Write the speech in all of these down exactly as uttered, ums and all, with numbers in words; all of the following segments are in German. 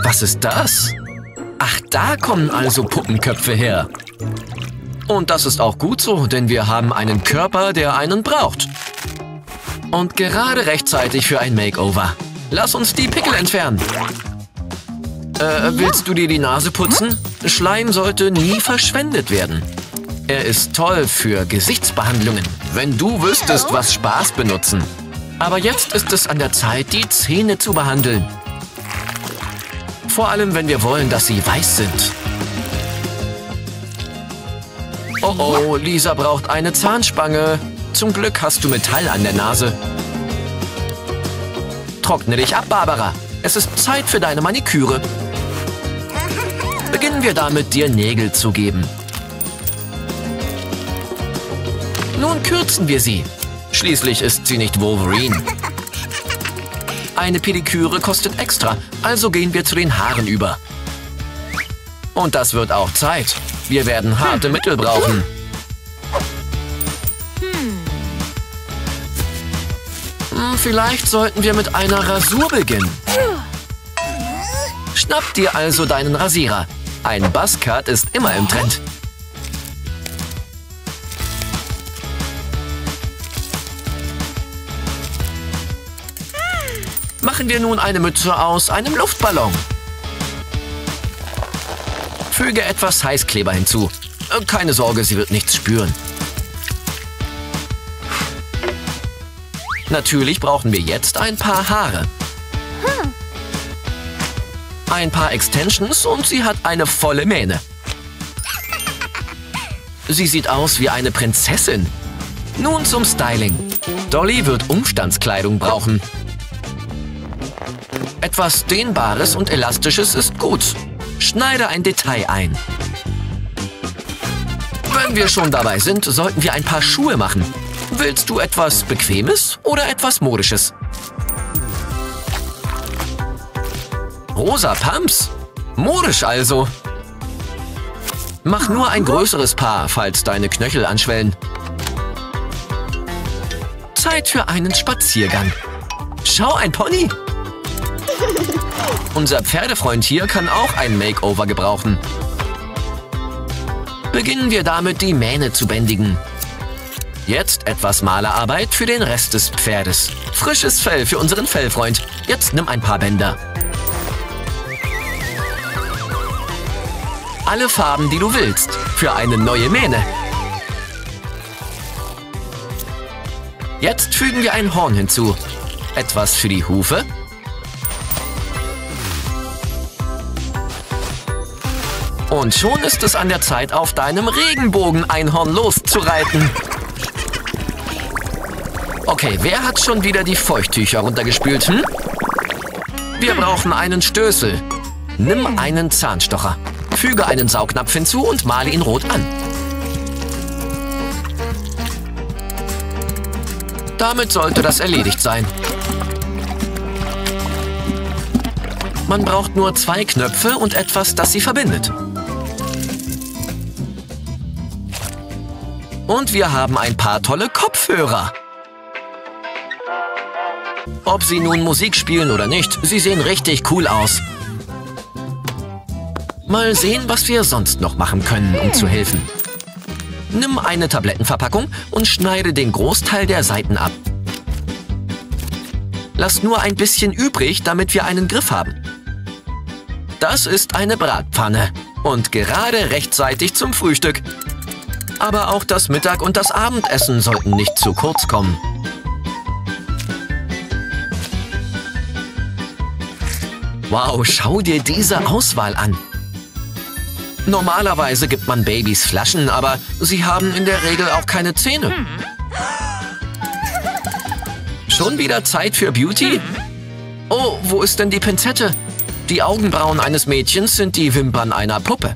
Was ist das? Ach, da kommen also Puppenköpfe her. Und das ist auch gut so, denn wir haben einen Körper, der einen braucht. Und gerade rechtzeitig für ein Makeover. Lass uns die Pickel entfernen. Äh, willst du dir die Nase putzen? Schleim sollte nie verschwendet werden. Er ist toll für Gesichtsbehandlungen, wenn du wüsstest, was Spaß benutzen. Aber jetzt ist es an der Zeit, die Zähne zu behandeln. Vor allem, wenn wir wollen, dass sie weiß sind. Oh oh, Lisa braucht eine Zahnspange. Zum Glück hast du Metall an der Nase. Trockne dich ab, Barbara. Es ist Zeit für deine Maniküre. Beginnen wir damit, dir Nägel zu geben. Nun kürzen wir sie. Schließlich ist sie nicht Wolverine. Eine Pediküre kostet extra, also gehen wir zu den Haaren über. Und das wird auch Zeit. Wir werden harte Mittel brauchen. Hm, vielleicht sollten wir mit einer Rasur beginnen. Schnapp dir also deinen Rasierer. Ein Buzzcut ist immer im Trend. Machen wir nun eine Mütze aus einem Luftballon. Füge etwas Heißkleber hinzu. Keine Sorge, sie wird nichts spüren. Natürlich brauchen wir jetzt ein paar Haare. Ein paar Extensions und sie hat eine volle Mähne. Sie sieht aus wie eine Prinzessin. Nun zum Styling. Dolly wird Umstandskleidung brauchen. Etwas Dehnbares und Elastisches ist gut. Schneide ein Detail ein. Wenn wir schon dabei sind, sollten wir ein paar Schuhe machen. Willst du etwas Bequemes oder etwas Modisches? Rosa Pumps? Modisch also. Mach nur ein größeres Paar, falls deine Knöchel anschwellen. Zeit für einen Spaziergang. Schau, ein Pony. Unser Pferdefreund hier kann auch ein Makeover gebrauchen. Beginnen wir damit, die Mähne zu bändigen. Jetzt etwas Malerarbeit für den Rest des Pferdes. Frisches Fell für unseren Fellfreund. Jetzt nimm ein paar Bänder. Alle Farben, die du willst, für eine neue Mähne. Jetzt fügen wir ein Horn hinzu. Etwas für die Hufe. Und schon ist es an der Zeit, auf deinem Regenbogen-Einhorn loszureiten. Okay, wer hat schon wieder die Feuchttücher runtergespült, hm? Wir brauchen einen Stößel. Nimm einen Zahnstocher. Füge einen Saugnapf hinzu und male ihn rot an. Damit sollte das erledigt sein. Man braucht nur zwei Knöpfe und etwas, das sie verbindet. Und wir haben ein paar tolle Kopfhörer. Ob sie nun Musik spielen oder nicht, sie sehen richtig cool aus. Mal sehen, was wir sonst noch machen können, um zu helfen. Nimm eine Tablettenverpackung und schneide den Großteil der Seiten ab. Lass nur ein bisschen übrig, damit wir einen Griff haben. Das ist eine Bratpfanne und gerade rechtzeitig zum Frühstück. Aber auch das Mittag- und das Abendessen sollten nicht zu kurz kommen. Wow, schau dir diese Auswahl an. Normalerweise gibt man Babys Flaschen, aber sie haben in der Regel auch keine Zähne. Schon wieder Zeit für Beauty? Oh, wo ist denn die Pinzette? Die Augenbrauen eines Mädchens sind die Wimpern einer Puppe.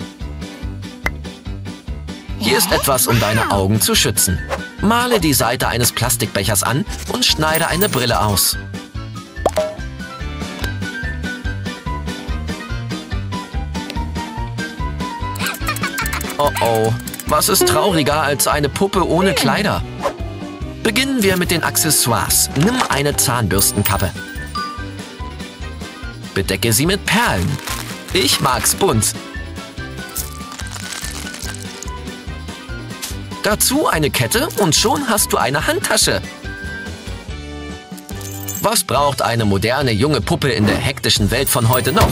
Hier ist etwas, um deine Augen zu schützen. Male die Seite eines Plastikbechers an und schneide eine Brille aus. Oh oh, was ist trauriger als eine Puppe ohne Kleider? Beginnen wir mit den Accessoires. Nimm eine Zahnbürstenkappe. Bedecke sie mit Perlen. Ich mag's bunt. Dazu eine Kette und schon hast du eine Handtasche. Was braucht eine moderne junge Puppe in der hektischen Welt von heute noch?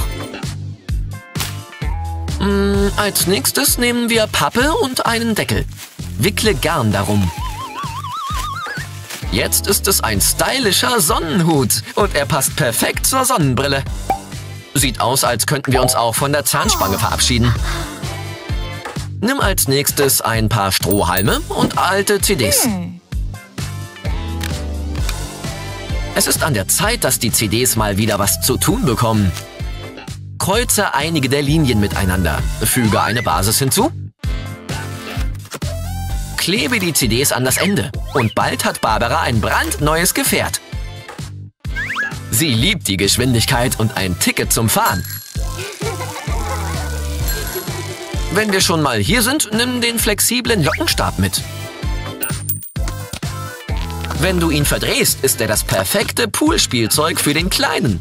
Hm, als nächstes nehmen wir Pappe und einen Deckel. Wickle Garn darum. Jetzt ist es ein stylischer Sonnenhut und er passt perfekt zur Sonnenbrille. Sieht aus, als könnten wir uns auch von der Zahnspange verabschieden. Nimm als nächstes ein paar Strohhalme und alte C Ds. Es ist an der Zeit, dass die C Ds mal wieder was zu tun bekommen. Kreuze einige der Linien miteinander. Füge eine Basis hinzu. Klebe die C Ds an das Ende. Und bald hat Barbara ein brandneues Gefährt. Sie liebt die Geschwindigkeit und ein Ticket zum Fahren. Wenn wir schon mal hier sind, nimm den flexiblen Lockenstab mit. Wenn du ihn verdrehst, ist er das perfekte Poolspielzeug für den Kleinen.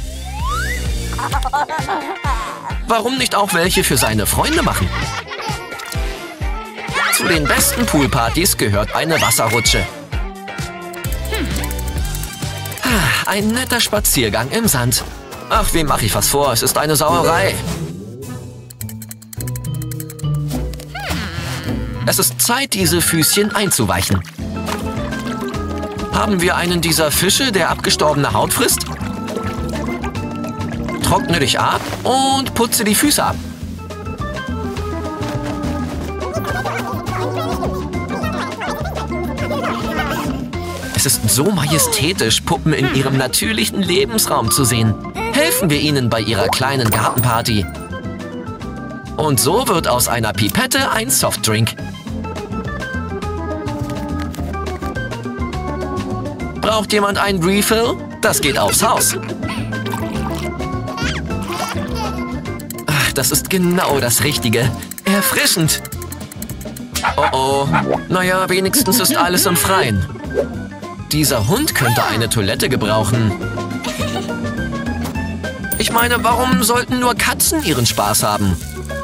Warum nicht auch welche für seine Freunde machen? Zu den besten Poolpartys gehört eine Wasserrutsche. Ein netter Spaziergang im Sand. Ach, wem mache ich was vor? Es ist eine Sauerei. Es ist Zeit, diese Füßchen einzuweichen. Haben wir einen dieser Fische, der abgestorbene Haut frisst? Trockne dich ab und putze die Füße ab. Es ist so majestätisch, Puppen in ihrem natürlichen Lebensraum zu sehen. Helfen wir ihnen bei ihrer kleinen Gartenparty. Und so wird aus einer Pipette ein Softdrink. Braucht jemand einen Refill? Das geht aufs Haus. Ach, das ist genau das Richtige. Erfrischend. Oh oh. Naja, wenigstens ist alles im Freien. Dieser Hund könnte eine Toilette gebrauchen. Ich meine, warum sollten nur Katzen ihren Spaß haben?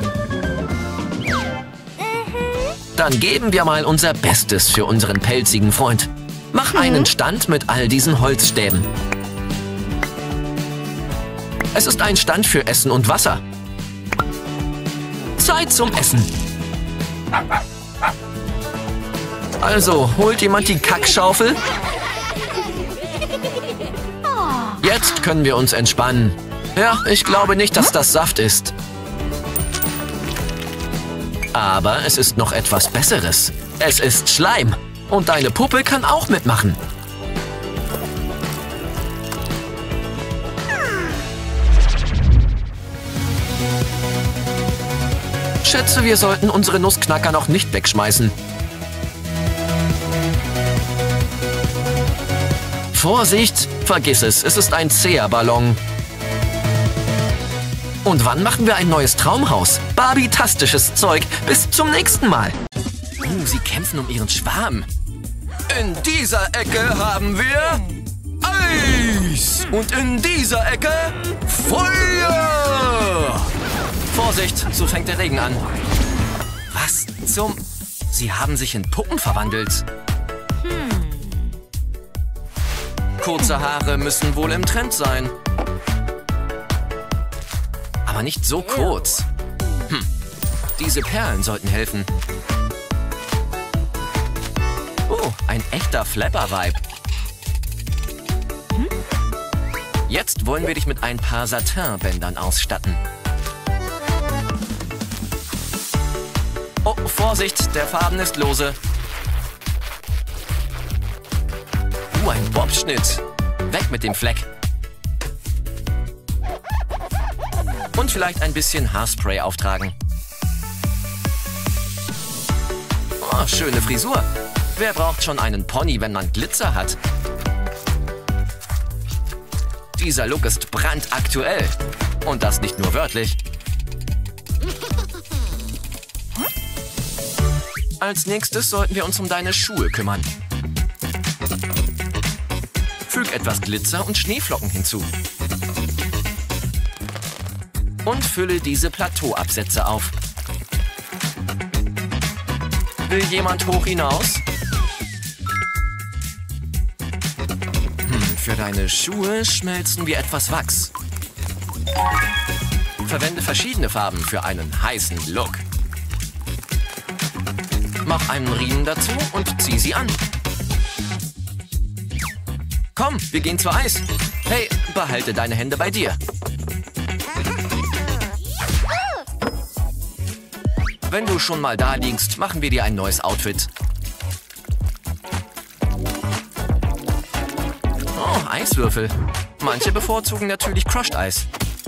Dann geben wir mal unser Bestes für unseren pelzigen Freund. Mach einen Stand mit all diesen Holzstäben. Es ist ein Stand für Essen und Wasser. Zeit zum Essen. Also, holt jemand die Kackschaufel? Jetzt können wir uns entspannen. Ja, ich glaube nicht, dass das Saft ist. Aber es ist noch etwas Besseres. Es ist Schleim. Und deine Puppe kann auch mitmachen. Schätze, wir sollten unsere Nussknacker noch nicht wegschmeißen. Vorsicht! Vergiss es, es ist ein zäher Ballon. Und wann machen wir ein neues Traumhaus? Barbie-tastisches Zeug. Bis zum nächsten Mal. Uh, sie kämpfen um ihren Schwarm. In dieser Ecke haben wir Eis. Und in dieser Ecke Feuer. Vorsicht, so fängt der Regen an. Was zum... Sie haben sich in Puppen verwandelt. Kurze Haare müssen wohl im Trend sein. Aber nicht so kurz. Hm. Diese Perlen sollten helfen. Oh, ein echter Flapper-Vibe. Jetzt wollen wir dich mit ein paar Satin-Bändern ausstatten. Oh, Vorsicht, der Faden ist lose. Uh, ein Bobschnitt. Weg mit dem Fleck. Und vielleicht ein bisschen Haarspray auftragen. Oh, schöne Frisur. Wer braucht schon einen Pony, wenn man Glitzer hat? Dieser Look ist brandaktuell. Und das nicht nur wörtlich. Als nächstes sollten wir uns um deine Schuhe kümmern. Füg etwas Glitzer und Schneeflocken hinzu. und fülle diese Plateauabsätze auf. Will jemand hoch hinaus? Hm, für deine Schuhe schmelzen wir etwas Wachs. Verwende verschiedene Farben für einen heißen Look. Mach einen Riemen dazu und zieh sie an. Komm, wir gehen zu Eis. Hey, behalte deine Hände bei dir. Wenn du schon mal da liegst, machen wir dir ein neues Outfit. Oh, Eiswürfel. Manche bevorzugen natürlich Crushed Eis.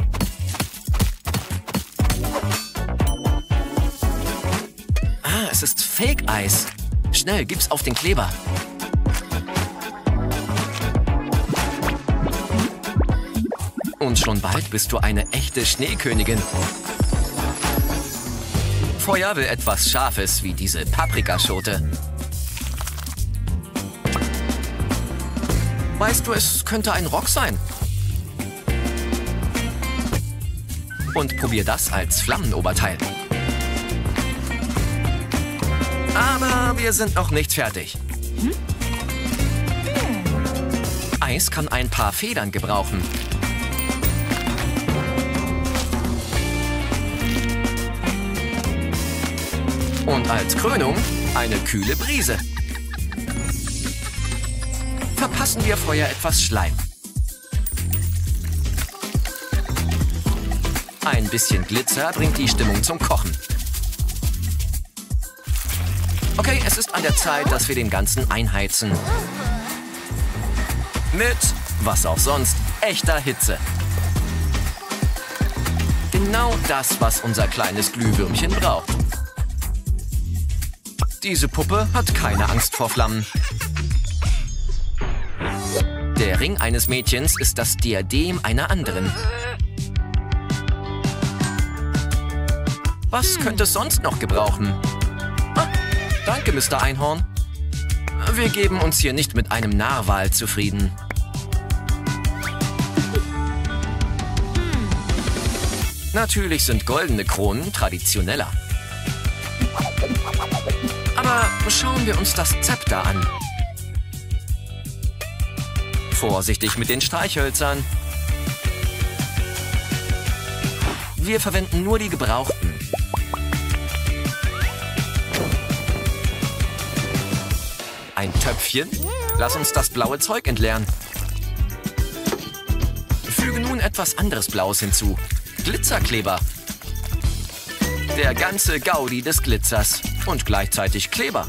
Ah, es ist Fake-Eis. Schnell, gib's auf den Kleber. Und schon bald bist du eine echte Schneekönigin. Feuer will etwas Scharfes wie diese Paprikaschote. Weißt du, es könnte ein Rock sein. Und probier das als Flammenoberteil. Aber wir sind noch nicht fertig. Eis kann ein paar Federn gebrauchen. Und als Krönung eine kühle Brise. Verpassen wir Feuer etwas Schleim. Ein bisschen Glitzer bringt die Stimmung zum Kochen. Okay, es ist an der Zeit, dass wir den Ganzen einheizen. Mit, was auch sonst, echter Hitze. Genau das, was unser kleines Glühwürmchen braucht. Diese Puppe hat keine Angst vor Flammen. Der Ring eines Mädchens ist das Diadem einer anderen. Was könnte es sonst noch gebrauchen? Ah, danke, Mister Einhorn. Wir geben uns hier nicht mit einem Narwal zufrieden. Natürlich sind goldene Kronen traditioneller. Aber schauen wir uns das Zepter an. Vorsichtig mit den Streichhölzern. Wir verwenden nur die gebrauchten. Ein Töpfchen. Lass uns das blaue Zeug entleeren. Füge nun etwas anderes Blaues hinzu. Glitzerkleber. Der ganze Gaudi des Glitzers. Und gleichzeitig Kleber.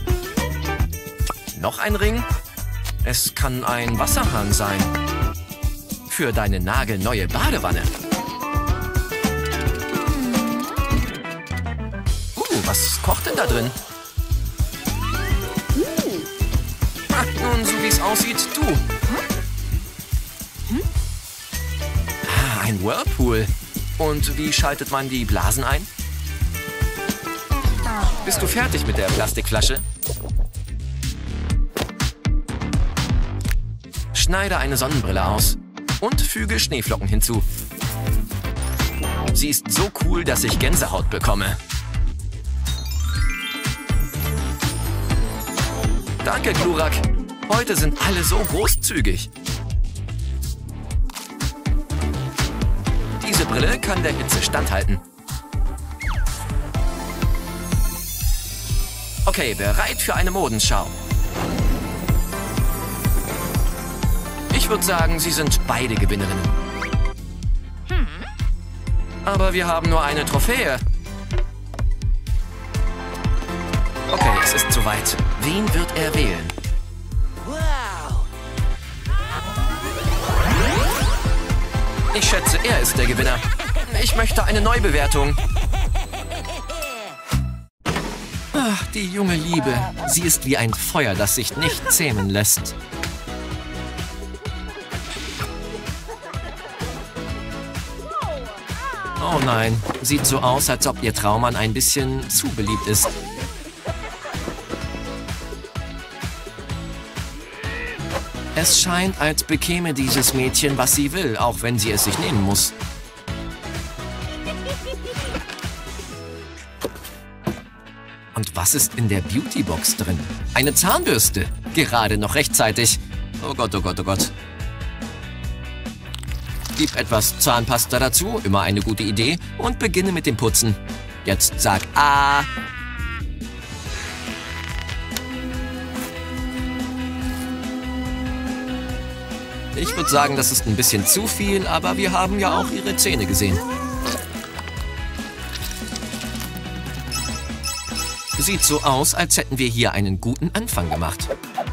Noch ein Ring? Es kann ein Wasserhahn sein. Für deine nagelneue Badewanne. Uh, was kocht denn da drin? Ah, nun, so wie es aussieht, du. Ah, ein Whirlpool. Und wie schaltet man die Blasen ein? Bist du fertig mit der Plastikflasche? Schneide eine Sonnenbrille aus und füge Schneeflocken hinzu. Sie ist so cool, dass ich Gänsehaut bekomme. Danke, Glurak. Heute sind alle so großzügig. Diese Brille kann der Hitze standhalten. Okay, bereit für eine Modenschau. Ich würde sagen, sie sind beide Gewinnerinnen. Aber wir haben nur eine Trophäe. Okay, es ist soweit. Wen wird er wählen? Ich schätze, er ist der Gewinner. Ich möchte eine Neubewertung. Ach, die junge Liebe. Sie ist wie ein Feuer, das sich nicht zähmen lässt. Oh nein, sieht so aus, als ob ihr Traummann ein bisschen zu beliebt ist. Es scheint, als bekäme dieses Mädchen, was sie will, auch wenn sie es sich nehmen muss. Und was ist in der Beautybox drin? Eine Zahnbürste. Gerade noch rechtzeitig. Oh Gott, oh Gott, oh Gott. Gib etwas Zahnpasta dazu, immer eine gute Idee. Und beginne mit dem Putzen. Jetzt sag A. Ich würde sagen, das ist ein bisschen zu viel, aber wir haben ja auch ihre Zähne gesehen. Sieht so aus, als hätten wir hier einen guten Anfang gemacht.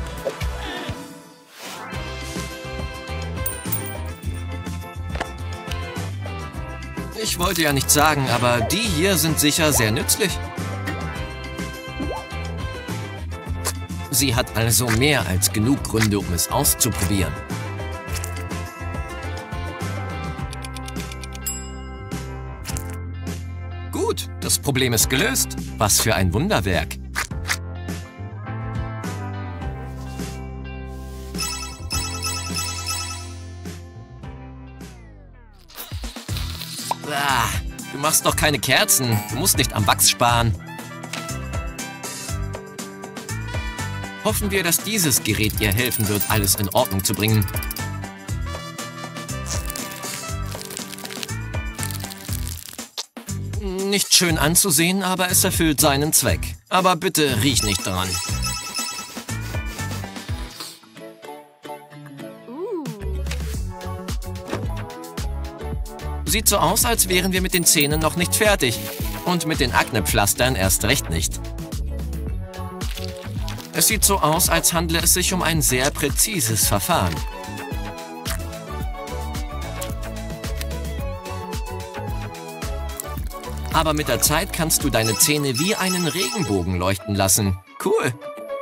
Ich wollte ja nichts sagen, aber die hier sind sicher sehr nützlich. Sie hat also mehr als genug Gründe, um es auszuprobieren. Gut, das Problem ist gelöst. Was für ein Wunderwerk. Ah, du machst doch keine Kerzen. Du musst nicht am Wachs sparen. Hoffen wir, dass dieses Gerät ihr helfen wird, alles in Ordnung zu bringen. Nicht schön anzusehen, aber es erfüllt seinen Zweck. Aber bitte riech nicht dran. Sieht so aus, als wären wir mit den Zähnen noch nicht fertig. Und mit den Aknepflastern erst recht nicht. Es sieht so aus, als handle es sich um ein sehr präzises Verfahren. Aber mit der Zeit kannst du deine Zähne wie einen Regenbogen leuchten lassen. Cool.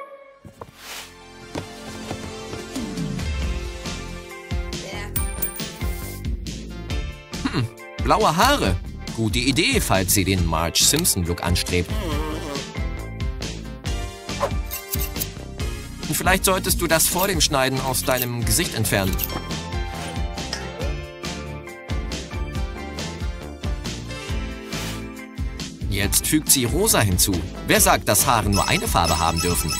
Hm, blaue Haare. Gute Idee, falls sie den Marge Simpson-Look anstrebt. Und vielleicht solltest du das vor dem Schneiden aus deinem Gesicht entfernen. Jetzt fügt sie rosa hinzu. Wer sagt, dass Haare nur eine Farbe haben dürfen?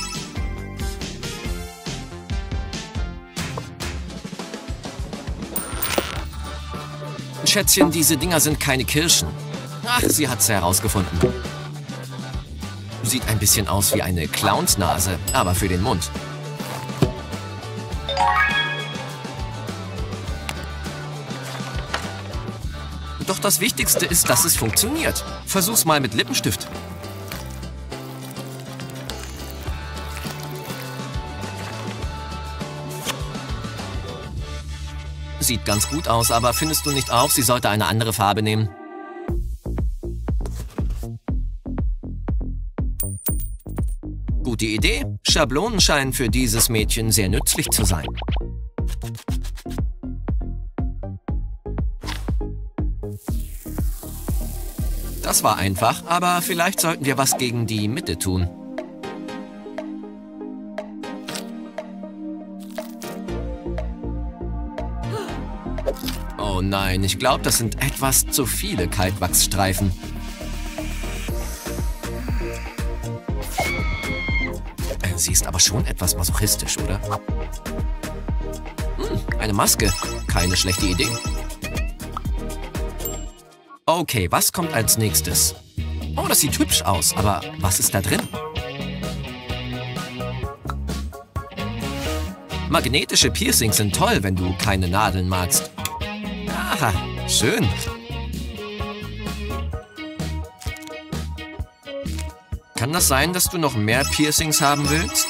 Schätzchen, diese Dinger sind keine Kirschen. Ach, sie hat's herausgefunden. Sieht ein bisschen aus wie eine Clownsnase, aber für den Mund. Doch das Wichtigste ist, dass es funktioniert. Versuch's mal mit Lippenstift. Sieht ganz gut aus, aber findest du nicht auch, sie sollte eine andere Farbe nehmen? Gute Idee. Schablonen scheinen für dieses Mädchen sehr nützlich zu sein. Das war einfach, aber vielleicht sollten wir was gegen die Mitte tun. Oh nein, ich glaube, das sind etwas zu viele Kalkwachsstreifen. Sie ist aber schon etwas masochistisch, oder? Hm, eine Maske. Keine schlechte Idee. Okay, was kommt als nächstes? Oh, das sieht hübsch aus, aber was ist da drin? Magnetische Piercings sind toll, wenn du keine Nadeln magst. Aha, schön. Kann das sein, dass du noch mehr Piercings haben willst?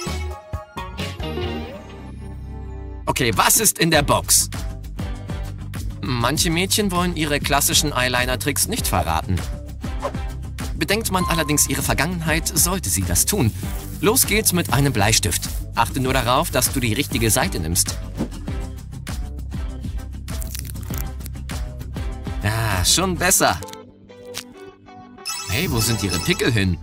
Okay, was ist in der Box? Manche Mädchen wollen ihre klassischen Eyeliner-Tricks nicht verraten. Bedenkt man allerdings ihre Vergangenheit, sollte sie das tun. Los geht's mit einem Bleistift. Achte nur darauf, dass du die richtige Seite nimmst. Ah, schon besser. Hey, wo sind ihre Pickel hin?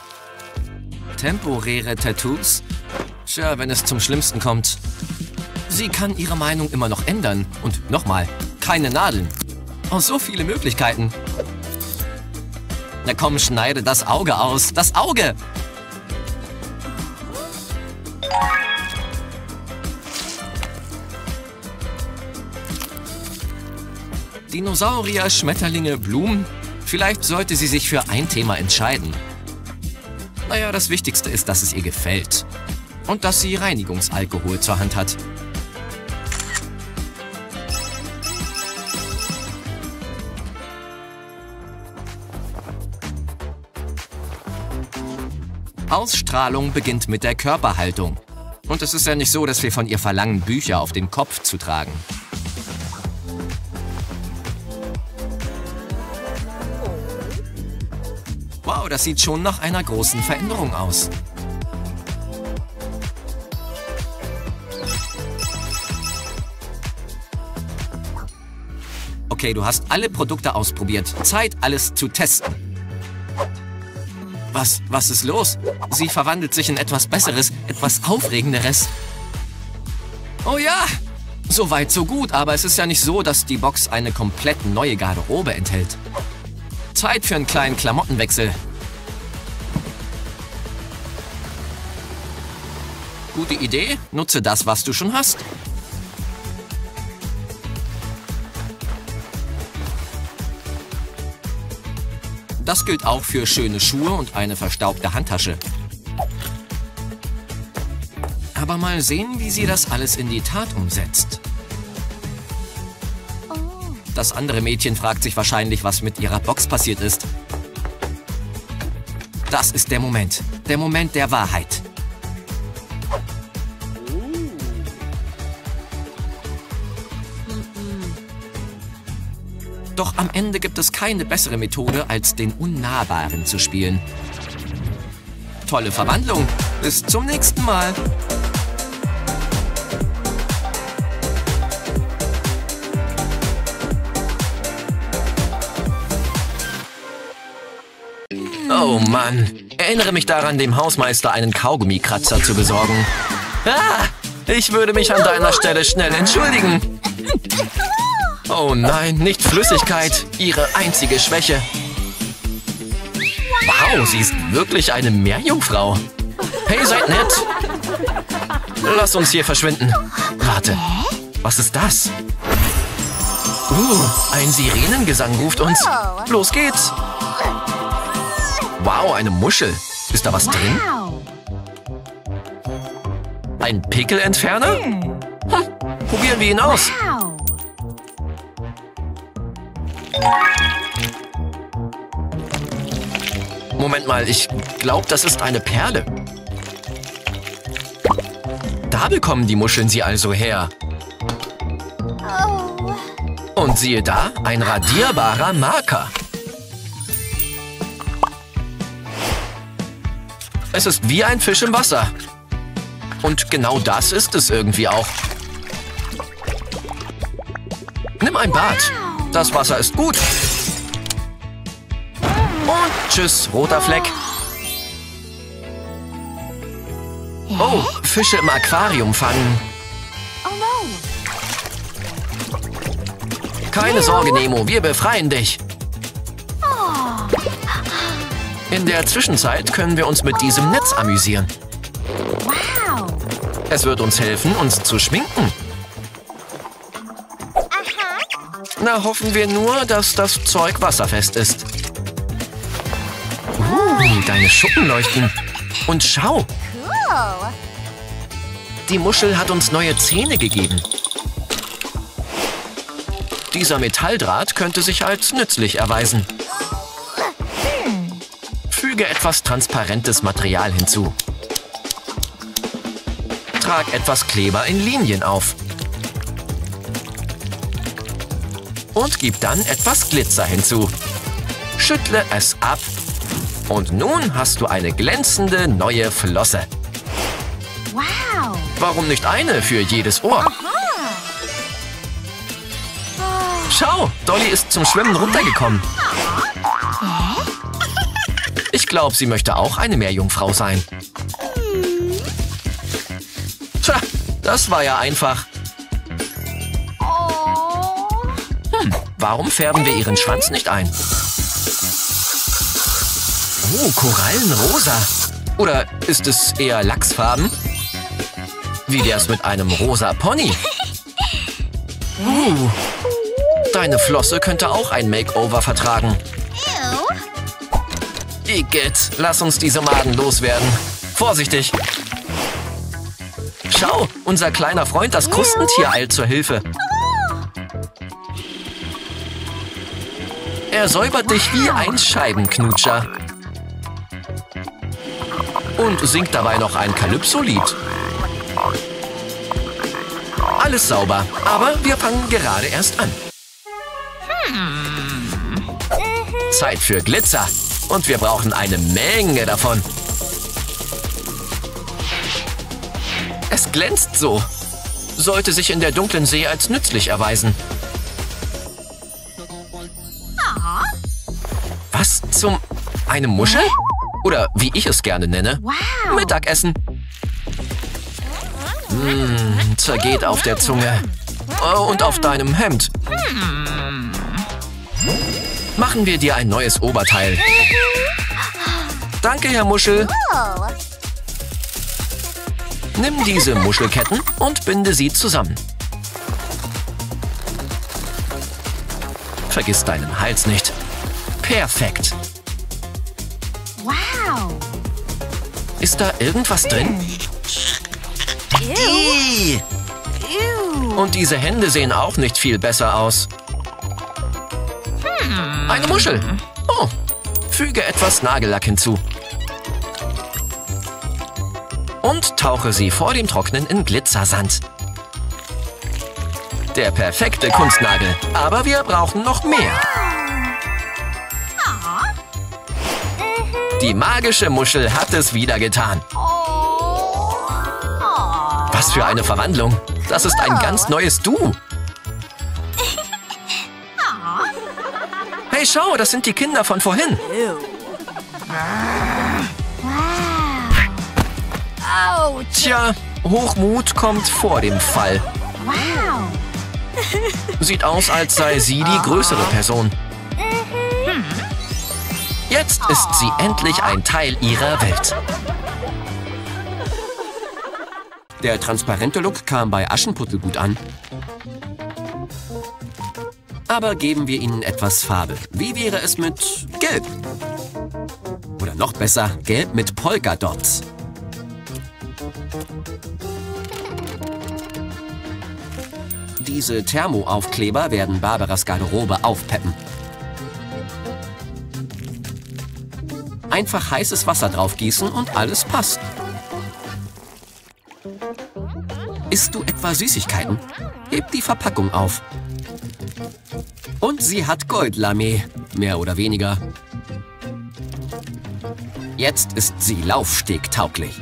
Temporäre Tattoos? Tja, wenn es zum Schlimmsten kommt. Sie kann ihre Meinung immer noch ändern. Und nochmal, keine Nadeln. Oh, so viele Möglichkeiten. Na komm, schneide das Auge aus. Das Auge! Dinosaurier, Schmetterlinge, Blumen. Vielleicht sollte sie sich für ein Thema entscheiden. Naja, das Wichtigste ist, dass es ihr gefällt. Und dass sie Reinigungsalkohol zur Hand hat. Ausstrahlung beginnt mit der Körperhaltung. Und es ist ja nicht so, dass wir von ihr verlangen, Bücher auf den Kopf zu tragen. Wow, das sieht schon nach einer großen Veränderung aus. Okay, du hast alle Produkte ausprobiert. Zeit, alles zu testen. Was, was ist los? Sie verwandelt sich in etwas Besseres, etwas Aufregenderes. Oh ja, so weit, so gut. Aber es ist ja nicht so, dass die Box eine komplett neue Garderobe enthält. Zeit für einen kleinen Klamottenwechsel. Gute Idee, nutze das, was du schon hast. Das gilt auch für schöne Schuhe und eine verstaubte Handtasche. Aber mal sehen, wie sie das alles in die Tat umsetzt. Das andere Mädchen fragt sich wahrscheinlich, was mit ihrer Box passiert ist. Das ist der Moment. Der Moment der Wahrheit. Doch am Ende gibt es keine bessere Methode, als den Unnahbaren zu spielen. Tolle Verwandlung. Bis zum nächsten Mal. Oh Mann. Erinnere mich daran, dem Hausmeister einen Kaugummikratzer zu besorgen. Ah, ich würde mich an deiner Stelle schnell entschuldigen. Oh nein, nicht Flüssigkeit, ihre einzige Schwäche. Wow, sie ist wirklich eine Meerjungfrau. Hey, seid nett. Lass uns hier verschwinden. Warte, was ist das? Uh, ein Sirenengesang ruft uns. Los geht's. Wow, eine Muschel. Ist da was drin? Ein Pickelentferner? Hm, probieren wir ihn aus. Moment mal, ich glaube, das ist eine Perle. Da bekommen die Muscheln sie also her. Und siehe da, ein radierbarer Marker. Es ist wie ein Fisch im Wasser. Und genau das ist es irgendwie auch. Nimm ein Bad. Das Wasser ist gut. Und tschüss, roter Fleck. Oh, Fische im Aquarium fangen. Keine Sorge, Nemo, wir befreien dich. In der Zwischenzeit können wir uns mit diesem Netz amüsieren. Es wird uns helfen, uns zu schminken. Na, hoffen wir nur, dass das Zeug wasserfest ist. Uh, deine Schuppen leuchten. Und schau. Die Muschel hat uns neue Zähne gegeben. Dieser Metalldraht könnte sich als nützlich erweisen. Füge etwas transparentes Material hinzu. Trag etwas Kleber in Linien auf. Und gib dann etwas Glitzer hinzu. Schüttle es ab. Und nun hast du eine glänzende neue Flosse. Wow! Warum nicht eine für jedes Ohr? Aha. Schau, Dolly ist zum Schwimmen runtergekommen. Ich glaube, sie möchte auch eine Meerjungfrau sein. Tja, das war ja einfach. warum färben wir ihren Schwanz nicht ein? Oh, Korallenrosa. Oder ist es eher Lachsfarben? Wie wär's mit einem rosa Pony? Uh, deine Flosse könnte auch ein Makeover vertragen. Igitt, lass uns diese Maden loswerden. Vorsichtig. Schau, unser kleiner Freund, das Krustentier, eilt zur Hilfe. Er säubert dich wie ein Scheibenknutscher. Und singt dabei noch ein Calypso-Lied. Alles sauber, aber wir fangen gerade erst an. Zeit für Glitzer. Und wir brauchen eine Menge davon. Es glänzt so. Sollte sich in der dunklen See als nützlich erweisen. Was zum... Eine Muschel? Oder wie ich es gerne nenne, Wow. Mittagessen. Mmh, zergeht auf der Zunge. Oh, und auf deinem Hemd. Machen wir dir ein neues Oberteil. Danke, Herr Muschel. Nimm diese Muschelketten und binde sie zusammen. Vergiss deinen Hals nicht. Perfekt. Wow. Ist da irgendwas drin? Ih. Ew. Und diese Hände sehen auch nicht viel besser aus. Eine Muschel. Oh, füge etwas Nagellack hinzu. Und tauche sie vor dem Trocknen in Glitzersand. Der perfekte Kunstnagel. Aber wir brauchen noch mehr. Die magische Muschel hat es wieder getan. Was für eine Verwandlung. Das ist ein ganz neues Du. Hey, schau, das sind die Kinder von vorhin. Wow. Tja, Hochmut kommt vor dem Fall. Wow. Sieht aus, als sei sie die größere Person. Jetzt ist sie endlich ein Teil ihrer Welt. Der transparente Look kam bei Aschenputtel gut an. Aber geben wir ihnen etwas Farbe. Wie wäre es mit Gelb? Oder noch besser, Gelb mit Polkadots. Diese Thermoaufkleber werden Barbaras Garderobe aufpeppen. Einfach heißes Wasser draufgießen und alles passt. Isst du etwa Süßigkeiten? Heb die Verpackung auf. Und sie hat Goldlamé, mehr oder weniger. Jetzt ist sie laufstegtauglich.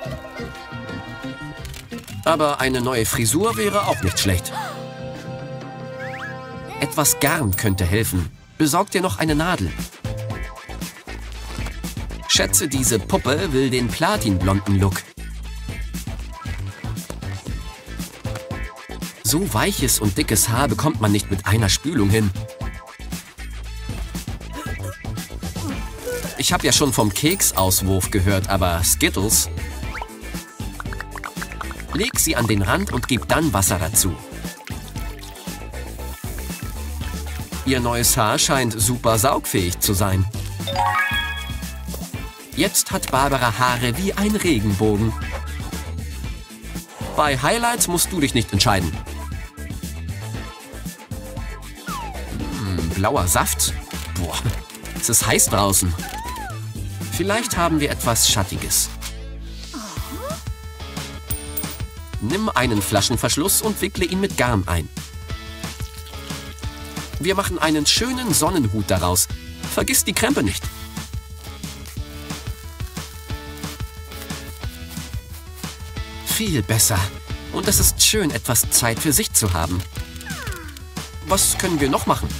Aber eine neue Frisur wäre auch nicht schlecht. Etwas Garn könnte helfen. Besorg dir noch eine Nadel. Schätze, diese Puppe will den platinblonden Look. So weiches und dickes Haar bekommt man nicht mit einer Spülung hin. Ich habe ja schon vom Keksauswurf gehört, aber Skittles... Leg sie an den Rand und gib dann Wasser dazu. Ihr neues Haar scheint super saugfähig zu sein. Jetzt hat Barbara Haare wie ein Regenbogen. Bei Highlights musst du dich nicht entscheiden. Hm, blauer Saft? Boah, es ist heiß draußen. Vielleicht haben wir etwas Schattiges. Nimm einen Flaschenverschluss und wickle ihn mit Garn ein. Wir machen einen schönen Sonnenhut daraus. Vergiss die Krempe nicht. Viel besser. Und es ist schön, etwas Zeit für sich zu haben. Was können wir noch machen?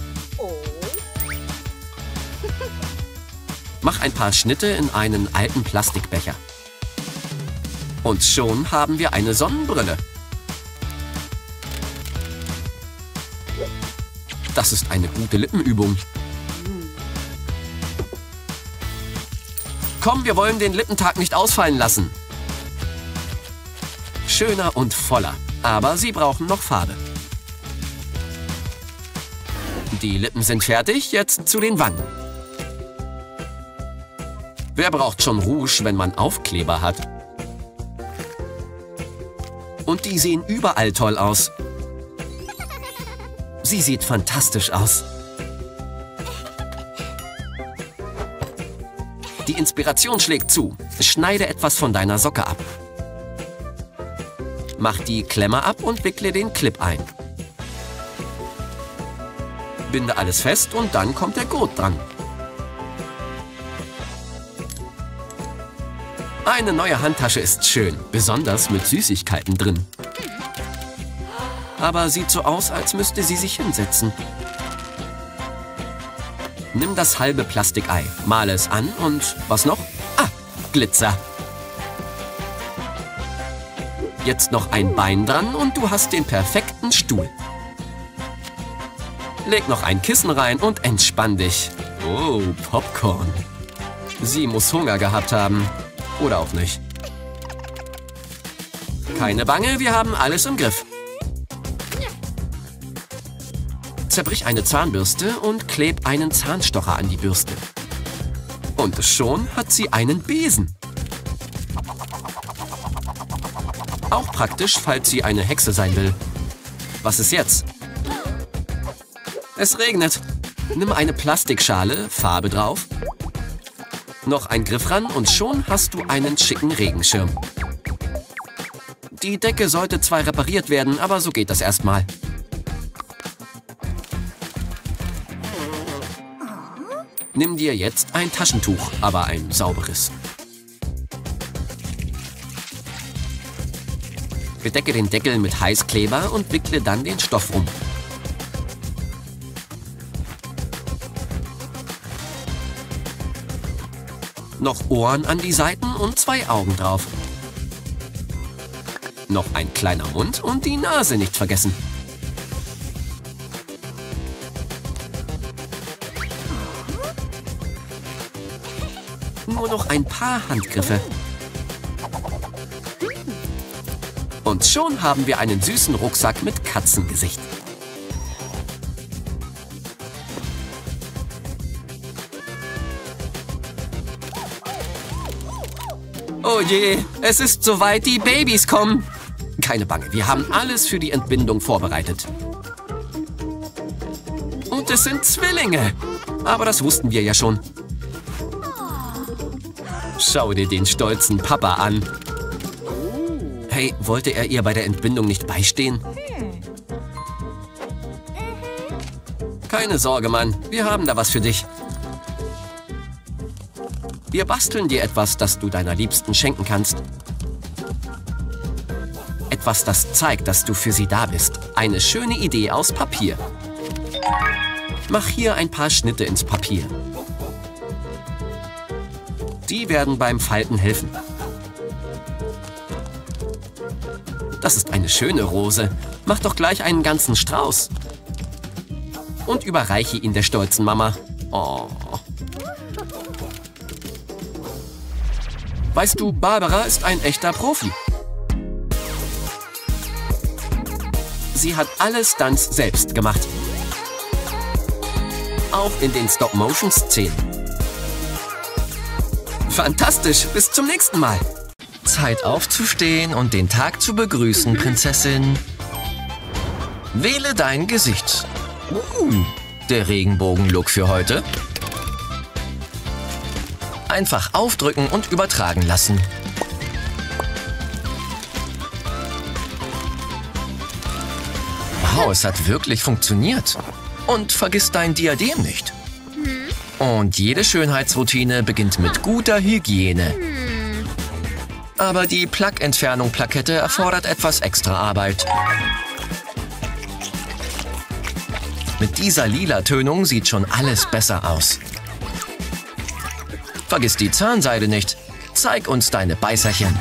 Mach ein paar Schnitte in einen alten Plastikbecher. Und schon haben wir eine Sonnenbrille. Das ist eine gute Lippenübung. Komm, wir wollen den Lippentag nicht ausfallen lassen. Schöner und voller, aber sie brauchen noch Farbe. Die Lippen sind fertig, jetzt zu den Wangen. Wer braucht schon Rouge, wenn man Aufkleber hat? Und die sehen überall toll aus. Sie sieht fantastisch aus. Die Inspiration schlägt zu. Schneide etwas von deiner Socke ab. Mach die Klemme ab und wickle den Clip ein. Binde alles fest und dann kommt der Gurt dran. Eine neue Handtasche ist schön, besonders mit Süßigkeiten drin. Aber sieht so aus, als müsste sie sich hinsetzen. Nimm das halbe Plastikei, male es an und was noch? Ah, Glitzer. Jetzt noch ein Bein dran und du hast den perfekten Stuhl. Leg noch ein Kissen rein und entspann dich. Oh, Popcorn. Sie muss Hunger gehabt haben. Oder auch nicht. Keine Bange, wir haben alles im Griff. Zerbrich eine Zahnbürste und kleb einen Zahnstocher an die Bürste. Und schon hat sie einen Besen. Auch praktisch, falls sie eine Hexe sein will. Was ist jetzt? Es regnet. Nimm eine Plastikschale, Farbe drauf. Noch ein Griff ran und schon hast du einen schicken Regenschirm. Die Decke sollte zwar repariert werden, aber so geht das erstmal. Nimm dir jetzt ein Taschentuch, aber ein sauberes. Bedecke den Deckel mit Heißkleber und wickle dann den Stoff um. Noch Ohren an die Seiten und zwei Augen drauf. Noch ein kleiner Mund und die Nase nicht vergessen. Nur noch ein paar Handgriffe. Und schon haben wir einen süßen Rucksack mit Katzengesicht. Oh je, es ist soweit, die Babys kommen. Keine Bange, wir haben alles für die Entbindung vorbereitet. Und es sind Zwillinge. Aber das wussten wir ja schon. Schau dir den stolzen Papa an. Hey, wollte er ihr bei der Entbindung nicht beistehen? Keine Sorge, Mann. Wir haben da was für dich. Wir basteln dir etwas, das du deiner Liebsten schenken kannst. Etwas, das zeigt, dass du für sie da bist. Eine schöne Idee aus Papier. Mach hier ein paar Schnitte ins Papier. Die werden beim Falten helfen. Das ist eine schöne Rose. Mach doch gleich einen ganzen Strauß. Und überreiche ihn der stolzen Mama. Oh. Weißt du, Barbara ist ein echter Profi. Sie hat alle Stunts selbst gemacht. Auch in den Stop-Motion-Szenen. Fantastisch, bis zum nächsten Mal. Zeit aufzustehen und den Tag zu begrüßen, Prinzessin. Wähle dein Gesicht. Uh, der Regenbogen-Look für heute. Einfach aufdrücken und übertragen lassen. Wow, es hat wirklich funktioniert. Und vergiss dein Diadem nicht. Und jede Schönheitsroutine beginnt mit guter Hygiene. Aber die Plaque-Entfernung-Plakette erfordert etwas extra Arbeit. Mit dieser lila Tönung sieht schon alles besser aus. Vergiss die Zahnseide nicht. Zeig uns deine Beißerchen.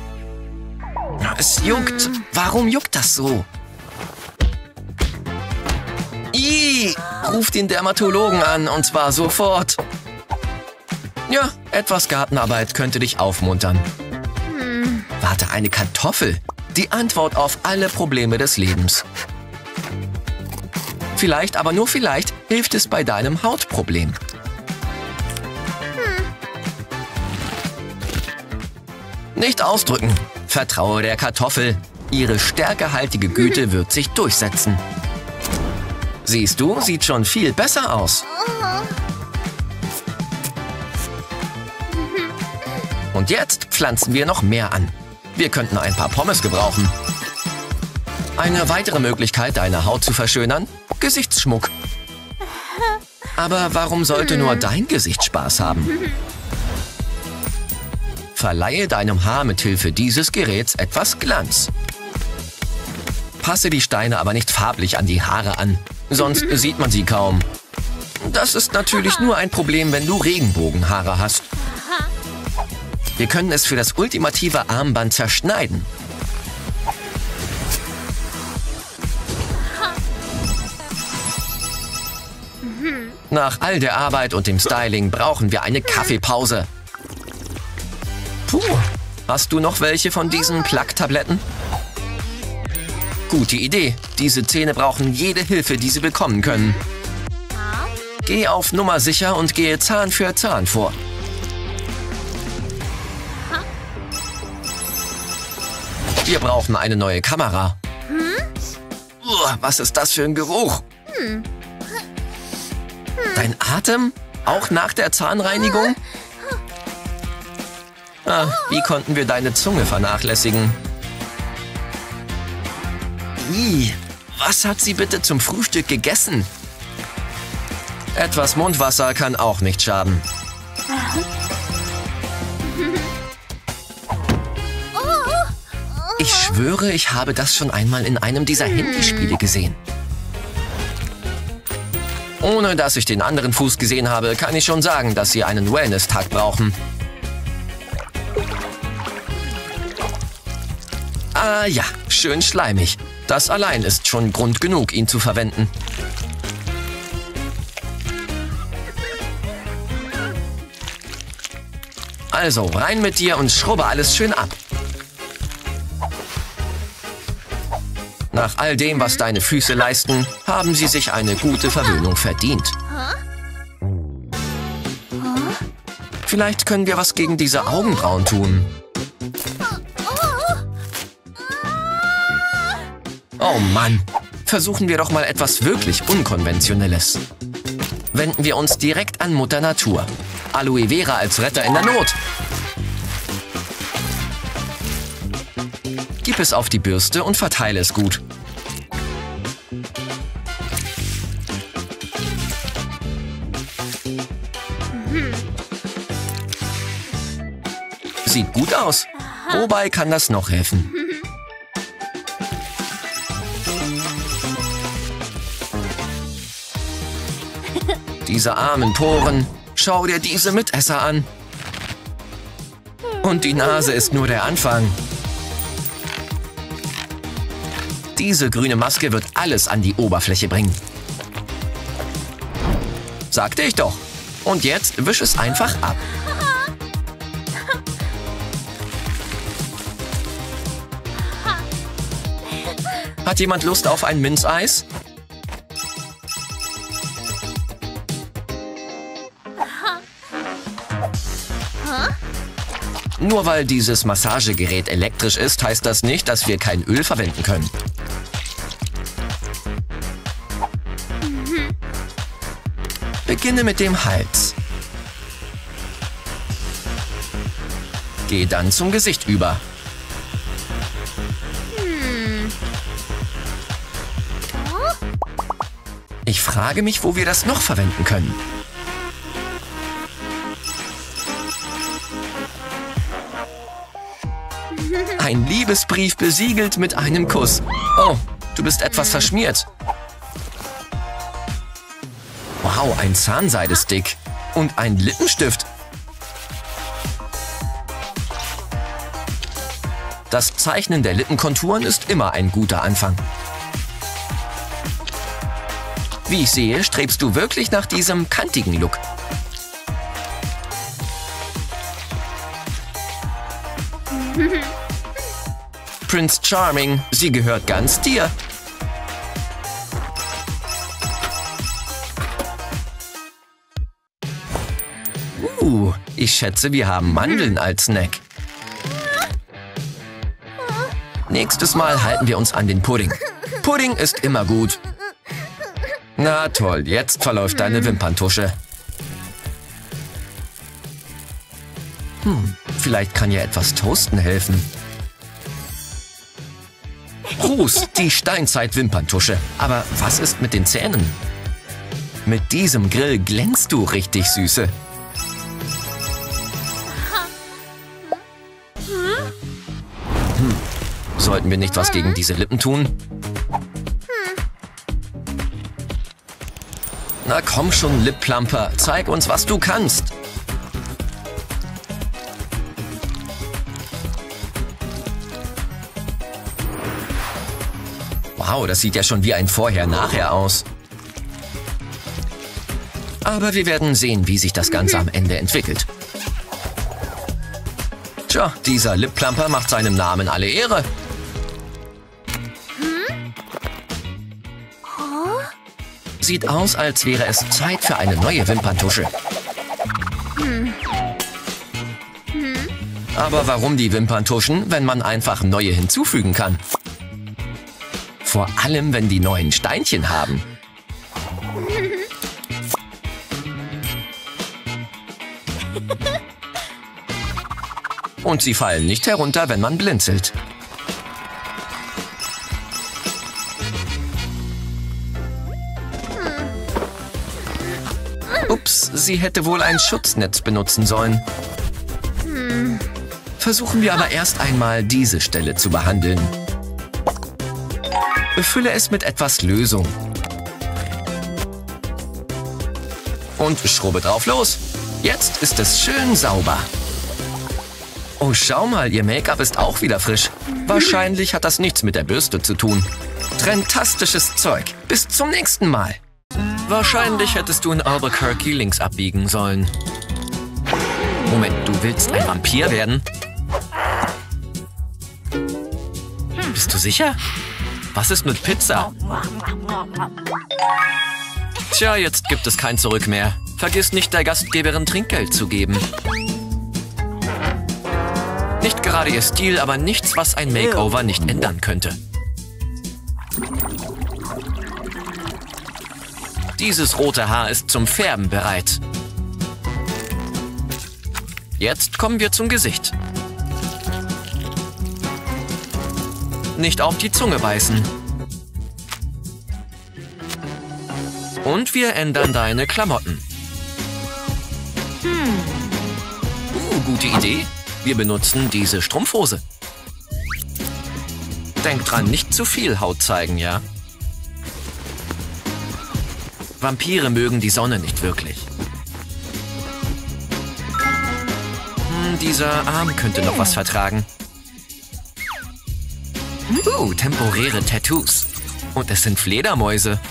Es juckt. Warum juckt das so? Ui, ruf den Dermatologen an, und zwar sofort. Ja, etwas Gartenarbeit könnte dich aufmuntern. Hm. Warte, eine Kartoffel. Die Antwort auf alle Probleme des Lebens. Vielleicht, aber nur vielleicht, hilft es bei deinem Hautproblem. Hm. Nicht ausdrücken. Vertraue der Kartoffel. Ihre stärkehaltige Güte wird sich durchsetzen. Siehst du, sieht schon viel besser aus. Und jetzt pflanzen wir noch mehr an. Wir könnten ein paar Pommes gebrauchen. Eine weitere Möglichkeit, deine Haut zu verschönern? Gesichtsschmuck. Aber warum sollte nur dein Gesicht Spaß haben? Verleihe deinem Haar mit Hilfe dieses Geräts etwas Glanz. Passe die Steine aber nicht farblich an die Haare an, sonst sieht man sie kaum. Das ist natürlich nur ein Problem, wenn du Regenbogenhaare hast. Wir können es für das ultimative Armband zerschneiden. Nach all der Arbeit und dem Styling brauchen wir eine Kaffeepause. Puh, hast du noch welche von diesen Plaque-Tabletten? Gute Idee. Diese Zähne brauchen jede Hilfe, die sie bekommen können. Geh auf Nummer sicher und gehe Zahn für Zahn vor. Wir brauchen eine neue Kamera. Uah, was ist das für ein Geruch? Dein Atem? Auch nach der Zahnreinigung? Ah, wie konnten wir deine Zunge vernachlässigen? Ih, was hat sie bitte zum Frühstück gegessen? Etwas Mundwasser kann auch nicht schaden. Ich schwöre, ich habe das schon einmal in einem dieser Handyspiele gesehen. Ohne dass ich den anderen Fuß gesehen habe, kann ich schon sagen, dass sie einen Wellness-Tag brauchen. Ah ja, schön schleimig. Das allein ist schon Grund genug, ihn zu verwenden. Also, rein mit dir und schrubbe alles schön ab. Nach all dem, was deine Füße leisten, haben sie sich eine gute Verwöhnung verdient. Vielleicht können wir was gegen diese Augenbrauen tun. Oh Mann, versuchen wir doch mal etwas wirklich Unkonventionelles. Wenden wir uns direkt an Mutter Natur. Aloe Vera als Retter in der Not. Gib es auf die Bürste und verteile es gut. Sieht gut aus. Wobei kann das noch helfen? Diese armen Poren. Schau dir diese Mitesser an. Und die Nase ist nur der Anfang. Diese grüne Maske wird alles an die Oberfläche bringen. Sagte ich doch. Und jetzt wisch es einfach ab. Hat jemand Lust auf ein Minzeis? Nur weil dieses Massagegerät elektrisch ist, heißt das nicht, dass wir kein Öl verwenden können. Beginne mit dem Hals. Geh dann zum Gesicht über. Ich frage mich, wo wir das noch verwenden können. Ein Liebesbrief besiegelt mit einem Kuss. Oh, du bist etwas verschmiert. Wow, ein Zahnseidestick. Und ein Lippenstift. Das Zeichnen der Lippenkonturen ist immer ein guter Anfang. Wie ich sehe, strebst du wirklich nach diesem kantigen Look. Prince Charming, sie gehört ganz dir. Uh, ich schätze, wir haben Mandeln als Snack. Nächstes Mal halten wir uns an den Pudding. Pudding ist immer gut. Na toll, jetzt verläuft deine Wimperntusche. Hm, vielleicht kann ja etwas Toasten helfen. Ruß, die Steinzeit-Wimperntusche. Aber was ist mit den Zähnen? Mit diesem Grill glänzt du richtig, Süße. Hm, sollten wir nicht was gegen diese Lippen tun? Na komm schon, Lip-Plumper, zeig uns, was du kannst. Wow, das sieht ja schon wie ein Vorher-Nachher aus. Aber wir werden sehen, wie sich das Ganze am Ende entwickelt. Tja, dieser Lip-Plumper macht seinem Namen alle Ehre. Sieht aus, als wäre es Zeit für eine neue Wimperntusche. Aber warum die Wimperntuschen, wenn man einfach neue hinzufügen kann? Vor allem, wenn die neuen Steinchen haben. Und sie fallen nicht herunter, wenn man blinzelt. Ups, sie hätte wohl ein Schutznetz benutzen sollen. Versuchen wir aber erst einmal, diese Stelle zu behandeln. Befülle es mit etwas Lösung. Und schrubbe drauf los. Jetzt ist es schön sauber. Oh, schau mal, ihr Make-up ist auch wieder frisch. Wahrscheinlich hat das nichts mit der Bürste zu tun. Fantastisches Zeug. Bis zum nächsten Mal. Wahrscheinlich hättest du in Albuquerque links abbiegen sollen. Moment, du willst ein Vampir werden? Bist du sicher? Was ist mit Pizza? Tja, jetzt gibt es kein Zurück mehr. Vergiss nicht, der Gastgeberin Trinkgeld zu geben. Nicht gerade ihr Stil, aber nichts, was ein Makeover nicht ändern könnte. Dieses rote Haar ist zum Färben bereit. Jetzt kommen wir zum Gesicht. Nicht auf die Zunge beißen. Und wir ändern deine Klamotten. Uh, gute Idee. Wir benutzen diese Strumpfhose. Denk dran, nicht zu viel Haut zeigen, ja? Vampire mögen die Sonne nicht wirklich. Hm, dieser Arm könnte noch was vertragen. Uh, temporäre Tattoos. Und es sind Fledermäuse.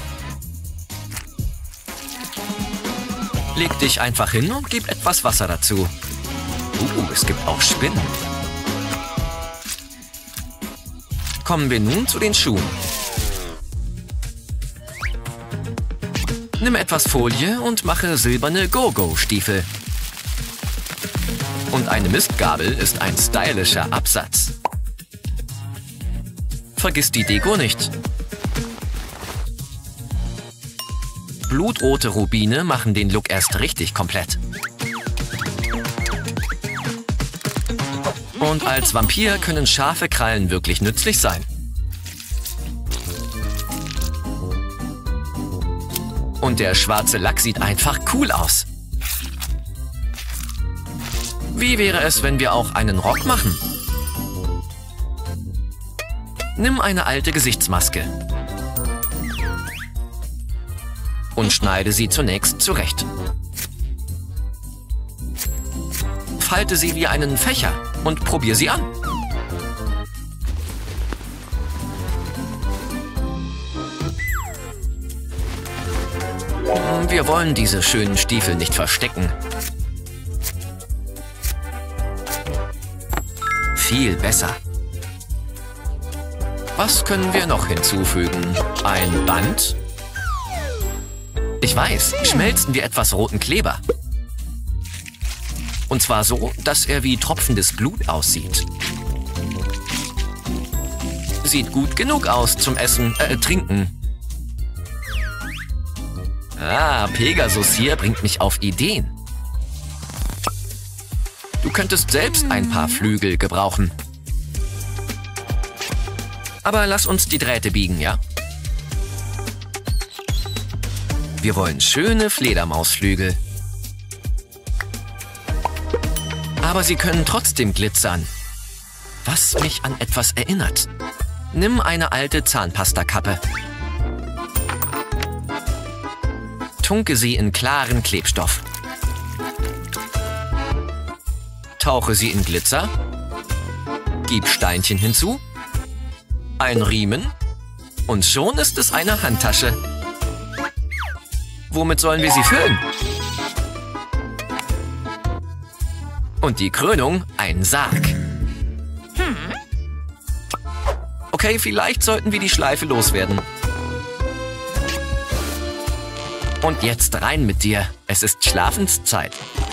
Leg dich einfach hin und gib etwas Wasser dazu. Uh, es gibt auch Spinnen. Kommen wir nun zu den Schuhen. Nimm etwas Folie und mache silberne Go-Go-Stiefel. Und eine Mistgabel ist ein stylischer Absatz. Vergiss die Deko nicht. Blutrote Rubine machen den Look erst richtig komplett. Und als Vampir können scharfe Krallen wirklich nützlich sein. Und der schwarze Lack sieht einfach cool aus. Wie wäre es, wenn wir auch einen Rock machen? Nimm eine alte Gesichtsmaske und schneide sie zunächst zurecht. Falte sie wie einen Fächer und probier sie an. Wir wollen diese schönen Stiefel nicht verstecken. Viel besser. Was können wir noch hinzufügen? Ein Band? Ich weiß, schmelzen wir etwas roten Kleber. Und zwar so, dass er wie tropfendes Blut aussieht. Sieht gut genug aus zum Essen, äh, Trinken. Ah, Pegasus hier bringt mich auf Ideen. Du könntest selbst ein paar Flügel gebrauchen. Aber lass uns die Drähte biegen, ja? Wir wollen schöne Fledermausflügel. Aber sie können trotzdem glitzern. Was mich an etwas erinnert. Nimm eine alte Zahnpastakappe. Tunke sie in klaren Klebstoff. Tauche sie in Glitzer. Gib Steinchen hinzu. Ein Riemen. Und schon ist es eine Handtasche. Womit sollen wir sie füllen? Und die Krönung, ein Sarg. Okay, vielleicht sollten wir die Schleife loswerden. Und jetzt rein mit dir. Es ist Schlafenszeit.